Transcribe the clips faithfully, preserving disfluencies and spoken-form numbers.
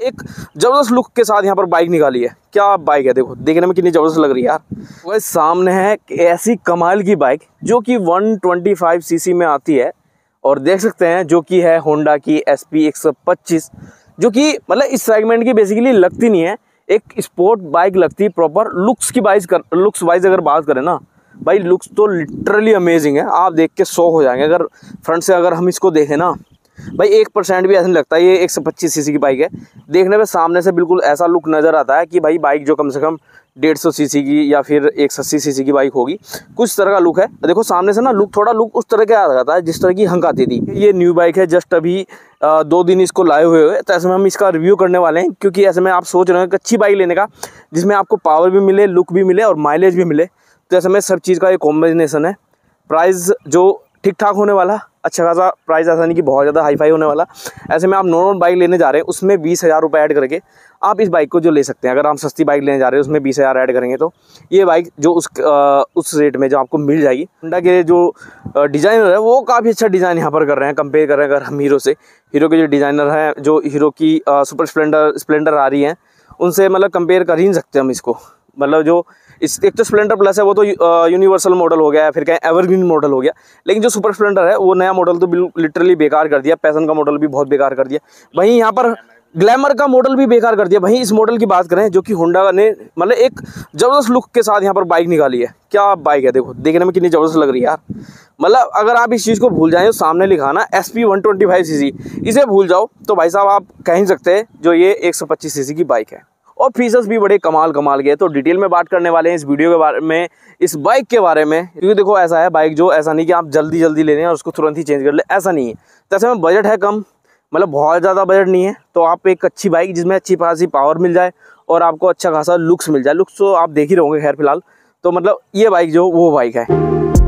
एक जबरदस्त लुक के साथ यहाँ पर बाइक निकाली है। क्या बाइक है, देखो देखने में कितनी जबरदस्त लग रही है यार। वह सामने है ऐसी कमाल की बाइक जो कि एक सौ पच्चीस सीसी में आती है और देख सकते हैं जो कि है होंडा की एस पी एक सौ पच्चीस, जो कि मतलब इस सेगमेंट की बेसिकली लगती नहीं है, एक स्पोर्ट बाइक लगती है प्रॉपर। लुक्स की बाइक कर लुक्स वाइज अगर बात करें ना भाई, लुक्स तो लिटरली अमेजिंग है, आप देख के शॉक हो जाएंगे। अगर फ्रंट से अगर हम इसको देखें ना भाई, एक परसेंट भी ऐसा नहीं लगता ये एक सौ पच्चीस सीसी की बाइक है। देखने में सामने से बिल्कुल ऐसा लुक नज़र आता है कि भाई बाइक जो कम से कम डेढ़ सौ सीसी की या फिर एक सौ अस्सी सीसी की बाइक होगी, कुछ तरह का लुक है। देखो सामने से ना लुक थोड़ा लुक उस तरह का आ जाता है जिस तरह की हंक आती थी। ये न्यू बाइक है, जस्ट अभी आ, दो दिन इसको लाए हुए हुए, तो ऐसे में हम इसका रिव्यू करने वाले हैं, क्योंकि ऐसे में आप सोच रहे हैं कि अच्छी बाइक लेने का जिसमें आपको पावर भी मिले, लुक भी मिले और माइलेज भी मिले, तो ऐसे में सब चीज़ का एक कॉम्बिनेशन है। प्राइस जो ठीक ठाक होने वाला, अच्छा खासा प्राइस, ऐसा नहीं कि बहुत ज़्यादा हाई फाई होने वाला। ऐसे में आप नॉर्मल बाइक लेने जा रहे हैं उसमें बीस हज़ार रुपये ऐड करके आप इस बाइक को जो ले सकते हैं। अगर आप सस्ती बाइक लेने जा रहे हैं उसमें बीस हज़ार ऐड करेंगे तो ये बाइक जो उस आ, उस रेट में जो आपको मिल जाएगी। होंडा के जो डिज़ाइनर है वो काफ़ी अच्छा डिज़ाइन यहाँ पर कर रहे हैं, कंपेयर कर रहे हैं अगर हम हीरो से। हीरो के जो डिज़ाइनर हैं, जो हीरो की आ, सुपर स्प्लेंडर स्प्लेंडर आ रही हैं, उनसे मतलब कंपेयर कर ही नहीं सकते हम इसको। मतलब जो इस एक तो स्प्लेंडर प्लस है वो तो यूनिवर्सल मॉडल हो गया, फिर कहें एवरग्रीन मॉडल हो गया, लेकिन जो सुपर स्प्लेंडर है वो नया मॉडल तो लिटरली बेकार कर दिया। पैशन का मॉडल भी बहुत बेकार कर दिया, वहीं यहाँ पर ग्लैमर का मॉडल भी बेकार कर दिया। वहीं इस मॉडल की बात करें जो कि होंडा ने मतलब एक जबरदस्त लुक के साथ यहाँ पर बाइक निकाली है। क्या बाइक है, देखो देखने में कितनी जबरदस्त लग रही है यार। मतलब अगर आप इस चीज़ को भूल जाएं, सामने लिखा ना S P one twenty five C C, इसे भूल जाओ तो भाई साहब आप कह ही सकते हैं जो ये एक सौ पच्चीस सी सी की बाइक है। और फीचर्स भी बड़े कमाल कमाल के, तो डिटेल में बात करने वाले हैं इस वीडियो के बारे में, इस बाइक के बारे में। क्योंकि देखो ऐसा है बाइक जो ऐसा नहीं कि आप जल्दी जल्दी ले लें और उसको तुरंत ही चेंज कर ले, ऐसा नहीं है। तो ऐसे में बजट है कम, मतलब बहुत ज़्यादा बजट नहीं है, तो आप एक अच्छी बाइक जिसमें अच्छी खासी पावर मिल जाए और आपको अच्छा खासा लुक्स मिल जाए। लुक्स तो आप देख ही रहोगे खैर फिलहाल, तो मतलब ये बाइक जो वो बाइक है।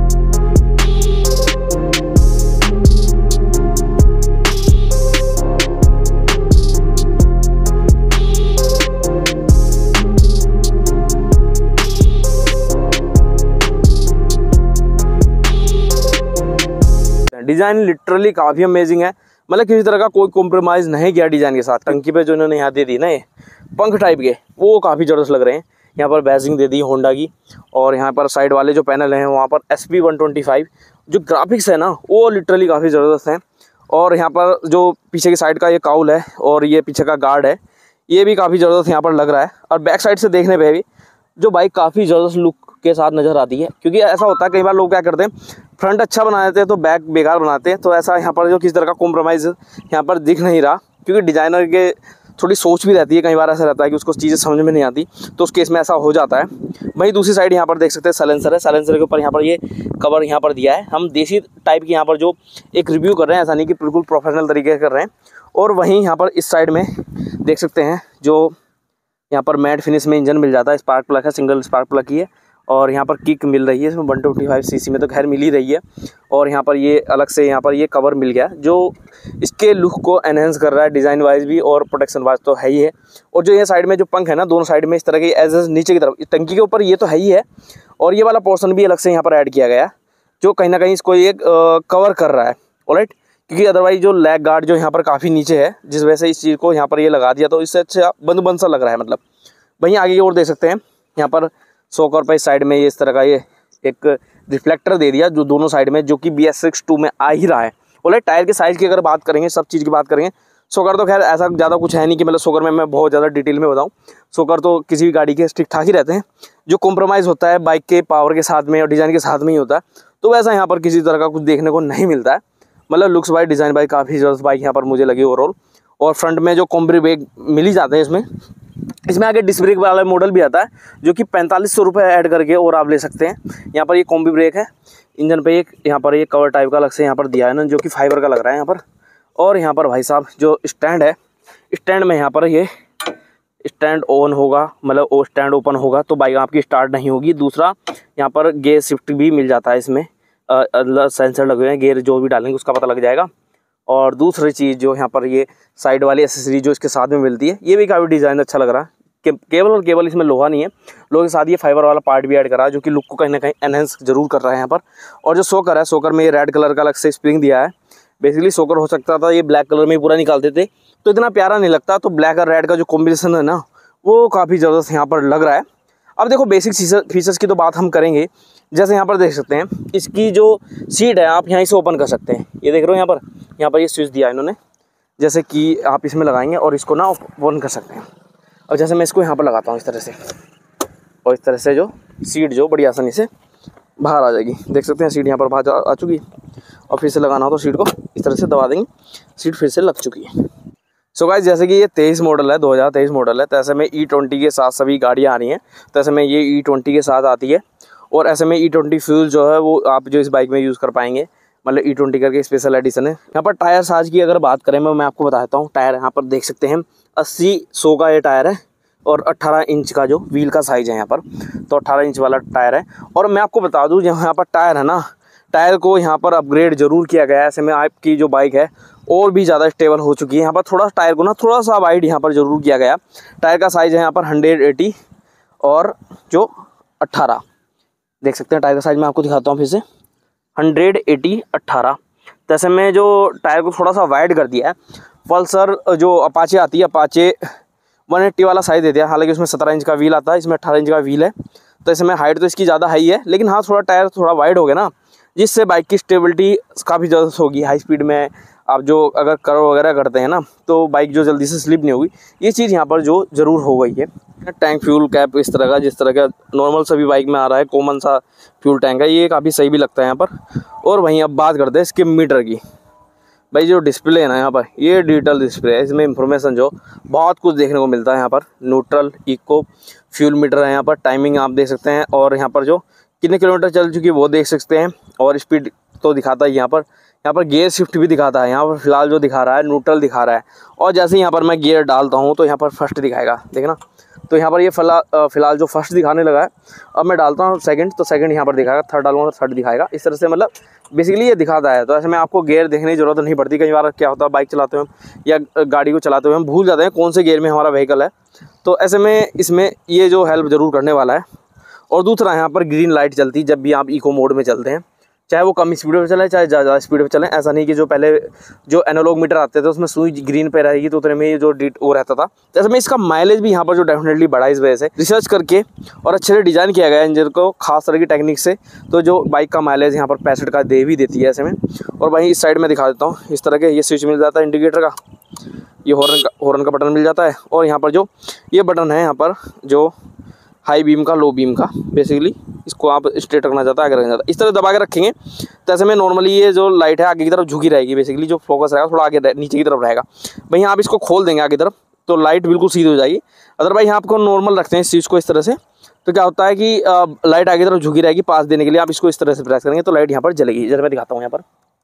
डिज़ाइन लिटरली काफ़ी अमेजिंग है, मतलब किसी तरह का कोई कॉम्प्रोमाइज़ नहीं किया डिज़ाइन के साथ। टंकी पे जो इन्होंने यहाँ दे दी ना ये पंख टाइप के, वो काफ़ी ज़बरदस्त लग रहे हैं। यहाँ पर बैजिंग दे दी होंडा की, और यहाँ पर साइड वाले जो पैनल हैं वहाँ पर S P one twenty five जो ग्राफिक्स है ना वो लिटरली काफ़ी ज़बरदस्त हैं। और यहाँ पर जो पीछे की साइड का ये काउल है और ये पीछे का गार्ड है, ये भी काफ़ी ज़बरदस्त यहाँ पर लग रहा है। और बैक साइड से देखने पर भी जो बाइक काफ़ी ज़बरदस्त लुक के साथ नज़र आती है, क्योंकि ऐसा होता है कई बार लोग क्या करते हैं फ्रंट अच्छा बना देते हैं तो बैक बेकार बनाते हैं। तो ऐसा यहाँ पर जो किसी तरह का कॉम्प्रोमाइज़ यहाँ पर दिख नहीं रहा, क्योंकि डिज़ाइनर के थोड़ी सोच भी रहती है, कई बार ऐसा रहता है कि उसको चीज़ें समझ में नहीं आती, तो उस केस में ऐसा हो जाता है। वहीं दूसरी साइड यहाँ पर देख सकते हैं साइलेंसर है, साइलेंसर के ऊपर यहाँ पर ये कवर यहाँ पर दिया है। हम देसी टाइप की यहाँ पर जो एक रिव्यू कर रहे हैं, ऐसा नहीं कि बिल्कुल प्रोफेशनल तरीके से कर रहे हैं। और वहीं यहाँ पर इस साइड में देख सकते हैं जो यहाँ पर मैट फिनिश में इंजन मिल जाता है, स्पार्क प्लग है, सिंगल स्पार्क प्लग की है। और यहाँ पर किक मिल रही है इसमें वन ट्वेंटी फाइव सीसी में तो खैर मिल ही रही है। और यहाँ पर ये अलग से यहाँ पर ये कवर मिल गया जो इसके लुक को एनहेंस कर रहा है, डिज़ाइन वाइज भी और प्रोटेक्शन वाइज तो है ही है। और जो ये साइड में जो पंख है ना दोनों साइड में इस तरह के एज नीचे की तरफ टंकी के ऊपर, ये तो है ही है। और ये वाला पोर्शन भी अलग से यहाँ पर ऐड किया गया जो कहीं ना कहीं इसको ये कवर कर रहा है, ऑलराइट। क्योंकि अदरवाइज जो लैग गार्ड जो यहाँ पर काफ़ी नीचे है, जिस वजह से इस चीज़ को यहाँ पर ये लगा दिया, तो इससे अच्छा बंद बंद सा लग रहा है। मतलब वहीं आगे की ओर देख सकते हैं यहाँ पर शॉकर पर इस साइड में ये इस तरह का ये एक रिफ्लेक्टर दे दिया जो दोनों साइड में, जो कि बी एस सिक्स टू में आ ही रहा है। बोले टायर के साइज़ की अगर बात करेंगे, सब चीज़ की बात करेंगे, शॉकर तो खैर ऐसा ज़्यादा कुछ है नहीं कि मतलब शॉकर में मैं बहुत ज़्यादा डिटेल में बताऊँ। शॉकर तो किसी भी गाड़ी के ठीक ठाक ही रहते हैं, जो कॉम्प्रोमाइज़ होता है बाइक के पावर के साथ में और डिज़ाइन के साथ में ही होता है। तो वैसा यहाँ पर किसी तरह का कुछ देखने को नहीं मिलता है। मतलब लुक्स बाइक, डिज़ाइन बाइक काफ़ी ज़बरदस्त बाइक यहाँ पर मुझे लगी ओवरऑल। और फ्रंट में जो कॉम्बी ब्रेक मिल ही जाते हैं इसमें इसमें आगे डिस्क ब्रेक वाला मॉडल भी आता है जो कि पैंतालीस सौ रुपये ऐड करके और आप ले सकते हैं। यहाँ पर ये कॉम्बी ब्रेक है, इंजन पे एक यहाँ पर ये कवर टाइप का अलग से यहाँ पर दिया है ना, जो कि फाइबर का लग रहा है यहाँ पर। और यहाँ पर भाई साहब जो स्टैंड है, स्टैंड में यहाँ पर ये स्टैंड ऑन होगा, मतलब वो स्टैंड ओपन होगा तो बाइक आपकी स्टार्ट नहीं होगी। दूसरा यहाँ पर गेयर शिफ्ट भी मिल जाता है, इसमें सेंसर लगे हुए हैं, गेयर जो भी डालेंगे उसका पता लग जाएगा। और दूसरी चीज़ जो यहाँ पर ये साइड वाली एसेसरी जो इसके साथ में मिलती है, ये भी काफ़ी डिज़ाइन अच्छा लग रहा है। के, केवल और केवल इसमें लोहा नहीं है, लोहे के साथ ये फाइबर वाला पार्ट भी ऐड करा है जो कि लुक को कहीं ना कहीं एनहेंस जरूर कर रहा है यहाँ पर। और जो शॉकर है, शॉकर में ये रेड कलर का अलग से स्प्रिंग दिया है, बेसिकली सोकर हो सकता था, ये ब्लैक कलर में पूरा निकालते थे तो इतना प्यारा नहीं लगता। तो ब्लैक और रेड का जो कॉम्बिनेशन है ना वो काफ़ी ज़बरदस्त यहाँ पर लग रहा है। अब देखो बेसिक फीचर्स की तो बात हम करेंगे। जैसे यहाँ पर देख सकते हैं इसकी जो सीट है आप यहाँ से ओपन कर सकते हैं। ये देख रहे हो यहाँ पर यहाँ पर ये स्विच दिया है इन्होंने, जैसे कि आप इसमें लगाएंगे और इसको ना ओपन कर सकते हैं। अब जैसे मैं इसको यहाँ पर लगाता हूँ इस तरह से, और इस तरह से जो सीट जो बड़ी आसानी से बाहर आ जाएगी। देख सकते हैं सीट यहाँ पर बाहर आ चुकी है। और फिर से लगाना हो तो सीट को इस तरह से दबा देंगे, सीट फिर से लग चुकी है। सो गाइस जैसे कि ये तेईस मॉडल है, दो हज़ार तेईस मॉडल है, तो ऐसे में ई ट्वेंटी के साथ सभी गाड़ियाँ आ रही हैं। तो ऐसे में ये ई ट्वेंटी के साथ आती है और ऐसे में ई ट्वेंटी फ्यूल जो है वो आप जो इस बाइक में यूज़ कर पाएंगे, मतलब ई ट्वेंटी करके स्पेशल एडिशन है। यहाँ पर टायर साइज की अगर बात करें मैं मैं आपको बताता हूँ। टायर यहाँ पर देख सकते हैं अस्सी सौ का ये टायर है और अट्ठारह इंच का जो व्हील का साइज़ है यहाँ पर, तो अट्ठारह इंच वाला टायर है। और मैं आपको बता दूँ यहाँ पर टायर है ना, टायर को यहाँ पर अपग्रेड जरूर किया गया है। ऐसे में आपकी जो बाइक है और भी ज़्यादा स्टेबल हो चुकी है। यहाँ पर थोड़ा टायर को ना थोड़ा सा वाइड यहाँ पर जरूर किया गया। टायर का साइज़ है यहाँ पर हंड्रेड एटी और जो अट्ठारह, देख सकते हैं टायर का साइज़ मैं आपको दिखाता हूँ फिर से, हंड्रेड एटी अट्ठारह। तो ऐसे में जो टायर को थोड़ा सा वाइड कर दिया है। पल्सर जो अपाचे आती है, अपाचे वन एट्टी वाला साइज़ देते हैं, हालांकि उसमें सत्रह इंच का व्हील आता है, इसमें अट्ठारह इंच का व्हील है। तो इसमें हाइट तो इसकी ज़्यादा हाई है, लेकिन हाँ थोड़ा टायर थोड़ा वाइड हो गया ना, जिससे बाइक की स्टेबिलिटी काफ़ी ज़्यादा होगी। हाई स्पीड में आप जो अगर कर्व वगैरह करते हैं ना तो बाइक जो जल्दी से स्लिप नहीं होगी, ये चीज़ यहाँ पर जो ज़रूर हो गई है। टैंक फ्यूल कैप इस तरह का, जिस तरह का नॉर्मल सभी बाइक में आ रहा है, कॉमन सा फ्यूल टैंक है, ये काफ़ी सही भी लगता है यहाँ पर। और वहीं अब बात करते हैं इसके मीटर की। भाई जो डिस्प्ले है ना यहाँ पर, ये डिजिटल डिस्प्ले है, इसमें इंफॉर्मेशन जो बहुत कुछ देखने को मिलता है। यहाँ पर न्यूट्रल, इको, फ्यूल मीटर है, यहाँ पर टाइमिंग आप देख सकते हैं, और यहाँ पर जो कितने किलोमीटर चल चुकी है वो देख सकते हैं, और स्पीड तो दिखाता है यहाँ पर। यहाँ पर गियर शिफ्ट भी दिखाता है। यहाँ पर फिलहाल जो दिखा रहा है न्यूट्रल दिखा रहा है, और जैसे यहाँ पर मैं गियर डालता हूँ तो यहाँ पर फर्स्ट दिखाएगा, देखना। तो यहाँ पर ये फिलहाल फिलहाल जो फर्स्ट दिखाने लगा है, अब मैं डालता हूँ सेकंड तो सेकंड यहाँ पर दिखाएगा, थर्ड डालूंगा तो थर्ड दिखाएगा। इस तरह से मतलब बेसिकली ये दिखाता है। तो ऐसे में आपको गियर देखने की जरूरत नहीं पड़ती। कई बार क्या होता है बाइक चलाते हुए या गाड़ी को चलाते हुए हम भूल जाते हैं कौन से गियर में हमारा व्हीकल है। तो ऐसे में इसमें ये जो हेल्प ज़रूर करने वाला है। और दूसरा यहाँ पर ग्रीन लाइट चलती है जब भी आप इको मोड में चलते हैं, चाहे वो कम स्पीड पे चले चाहे ज़्यादा स्पीड पे चलें। ऐसा नहीं कि जो पहले जो एनालॉग मीटर आते थे उसमें सुई ग्रीन पे रहेगी तो उतने में ये जो डिट वो रहता था। जैसे में इसका माइलेज भी यहाँ पर जो डेफिनेटली बढ़ा इस वजह से रिसर्च करके और अच्छे से डिज़ाइन किया गया है इंजन को खास तरह की टेक्निक से। तो जो बाइक का माइलेज यहाँ पर पैंसठ का दे भी देती है ऐसे में। और वहीं इस साइड में दिखा देता हूँ, इस तरह के ये स्विच मिल जाता है इंडिकेटर का, ये हॉर्न का हॉर्न का बटन मिल जाता है। और यहाँ पर जो ये बटन है यहाँ पर जो हाई बीम का, लो बीम का, बेसिकली इसको आप स्ट्रेट रखना चाहता है आगे रखना चाहता है, इस तरह दबा के रखेंगे तो ऐसे में नॉर्मली ये जो लाइट है आगे की तरफ झुकी रहेगी। बेसिकली जो फोकस रहेगा थोड़ा आगे नीचे की तरफ रहेगा। भाई आप इसको खोल देंगे आगे तरफ तो लाइट बिल्कुल सीधी हो जाएगी। अदरवाइज आपको नॉर्मल रखते हैं इस चीज़ को इस तरह से, तो क्या होता है कि आ, लाइट आगे तरफ झुकी रहेगी। पास देने के लिए आप इसको इस तरह से प्रेस करेंगे तो लाइट यहाँ पर जलेगी। जैसे मैं दिखाता हूँ यहाँ पर,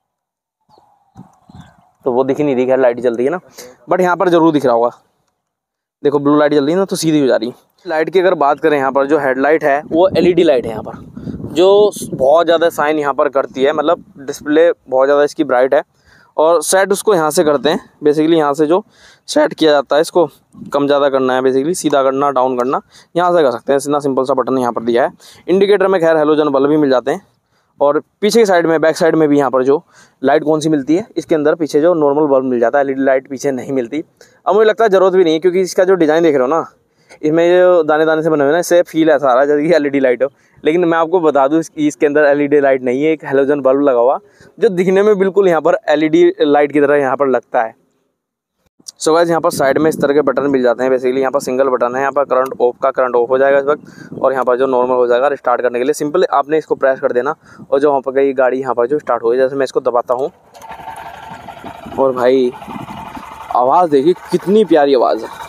तो वो दिख ही नहीं रही, खैर लाइट जल रही है ना, बट यहाँ पर जरूर दिख रहा होगा। देखो ब्लू लाइट जल रही है ना, तो सीधी हो जा रही है। लाइट की अगर बात करें यहाँ पर जो हेडलाइट है वो एलईडी लाइट है यहाँ पर, जो बहुत ज़्यादा साइन यहाँ पर करती है। मतलब डिस्प्ले बहुत ज़्यादा इसकी ब्राइट है। और सेट उसको यहाँ से करते हैं। बेसिकली यहाँ से जो सेट किया जाता है, इसको कम ज़्यादा करना है, बेसिकली सीधा करना, डाउन करना, यहाँ से कर सकते हैं। इतना सिंपल सा बटन यहाँ पर दिया है। इंडिकेटर में खैर हेलोजन बल्ब भी मिल जाते हैं। और पीछे की साइड में, बैक साइड में भी यहाँ पर जो लाइट कौन सी मिलती है, इसके अंदर पीछे जो नॉर्मल बल्ब मिल जाता है, एलईडी लाइट पीछे नहीं मिलती। अब मुझे लगता है ज़रूरत भी नहीं है, क्योंकि इसका जो डिज़ाइन देख रहे हो ना, इसमें जो दाने दाने से बने हुए ना, इससे फील ऐसा आ रहा है जैसे कि एलईडी लाइट हो। लेकिन मैं आपको बता दूं इसके अंदर एलईडी लाइट नहीं है, एक हेलोजन बल्ब लगा हुआ जो दिखने में बिल्कुल यहाँ पर एलईडी लाइट की तरह यहाँ पर लगता है। सो गाइस यहाँ पर साइड में इस तरह के बटन मिल जाते हैं। बेसिकली यहाँ पर सिंगल बटन है, यहाँ पर करंट ऑफ का, करंट ऑफ हो जाएगा इस वक्त, और यहाँ पर जो नॉर्मल हो जाएगा स्टार्ट करने के लिए सिंपल आपने इसको प्रेस कर देना, और जो वहाँ पर गई गाड़ी यहाँ पर जो स्टार्ट हो गई। जैसे मैं इसको दबाता हूँ और भाई आवाज़ देखिए कितनी प्यारी आवाज़ है।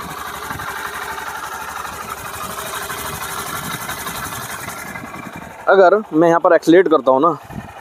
अगर मैं यहाँ पर एक्सीलेरेट करता हूँ ना,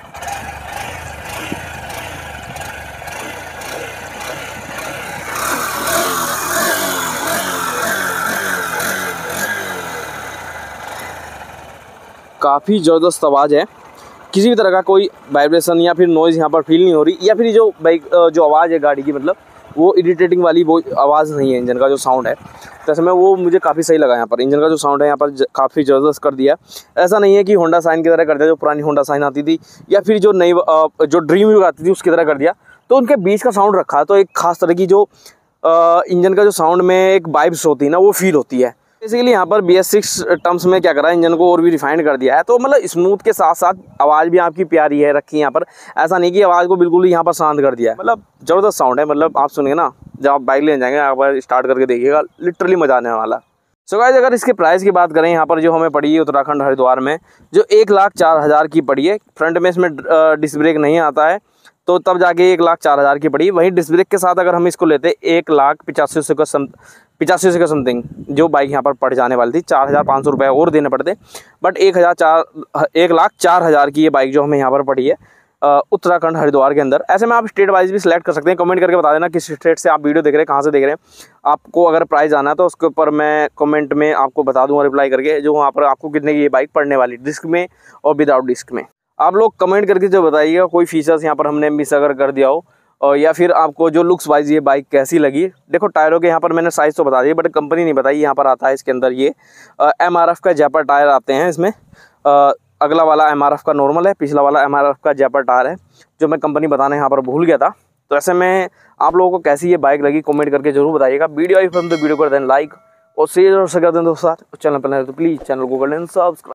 काफ़ी ज़बरदस्त आवाज़ है। किसी भी तरह का कोई वाइब्रेशन या फिर नॉइज़ यहाँ पर फील नहीं हो रही, या फिर जो बाइक जो आवाज़ है गाड़ी की मतलब वो इरिटेटिंग वाली वो आवाज़ नहीं है इंजन का जो साउंड है। तो ऐसे में वो मुझे काफ़ी सही लगा। यहाँ पर इंजन का जो साउंड है यहाँ पर काफ़ी ज़बरदस्त कर दिया। ऐसा नहीं है कि होंडा साइन की तरह कर दिया, जो पुरानी होंडा साइन आती थी या फिर जो नई जो ड्रीम युग आती थी उसकी तरह कर दिया। तो उनके बीच का साउंड रखा, तो एक खास तरह की जो इंजन का जो साउंड में एक वाइब्स होती है ना, वो फील होती है। बेसिकली यहाँ पर बी एस सिक्स टर्म्स में क्या करा है, इंजन को और भी रिफाइंड कर दिया है। तो मतलब स्मूथ के साथ साथ आवाज़ भी आपकी प्यारी है रखी है यहाँ पर। ऐसा नहीं कि आवाज़ को बिल्कुल ही यहाँ पर शांत कर दिया है। मतलब ज़बरदस्त साउंड है। मतलब आप सुनेंगे ना, जब आप बाइक लेने जाएंगे यहाँ पर स्टार्ट करके देखिएगा, लिटरली मजा आने वाला। सो गाइस, अगर इसके प्राइस की बात करें, यहाँ पर जो हमें पड़ी है उत्तराखंड हरिद्वार में, जो एक लाख चार हज़ार की पड़ी है। फ्रंट में इसमें डिस्क ब्रेक नहीं आता है, तो तब जाके एक लाख चार हज़ार की पड़ी। वहीं डिस्क ब्रेक के साथ अगर हम इसको लेते एक लाख पिचासी सौ का सम पिचासी सौ का समथिंग जो बाइक यहाँ पर पड़ जाने वाली थी, चार हज़ार पाँच सौ रुपये और देने पड़ते। बट एक हज़ार चार एक लाख चार हज़ार की ये बाइक जो हमें यहाँ पर पड़ी है उत्तराखंड हरिद्वार के अंदर। ऐसे में आप स्टेट वाइज भी सिलेक्ट कर सकते हैं। कमेंट करके बता देना किस स्टेट से आप वीडियो देख रहे हैं, कहाँ से देख रहे हैं। आपको अगर प्राइस आना है तो उसके ऊपर मैं कमेंट में आपको बता दूँगा रिप्लाई करके, जो वहाँ पर आपको कितने की ये बाइक पड़ने वाली, डिस्क में और विदाउट डिस्क में। आप लोग कमेंट करके जो बताइएगा कोई फीचर्स यहाँ पर हमने मिस अगर कर दिया हो, और या फिर आपको जो लुक्स वाइज ये बाइक कैसी लगी। देखो टायरों के यहाँ पर मैंने साइज़ तो बता दिया, बट कंपनी नहीं बताई। यहाँ पर आता है इसके अंदर ये एम आर एफ का जैपर टायर आते हैं इसमें। आ, अगला वाला एम आर एफ का नॉर्मल है, पिछला वाला एम आर एफ का जैपर टायर है, जो मैं कंपनी बताने यहाँ पर भूल गया था। तो ऐसे में आप लोगों को कैसी ये बाइक लगी कमेंट करके जरूर बताइएगा। वीडियो आई पसंद तो वीडियो कर दें लाइक और शेयर और कर दें दोस्तों। चैनल पर नहीं तो प्लीज़ चैनल को कर लें सब्सक्राइब।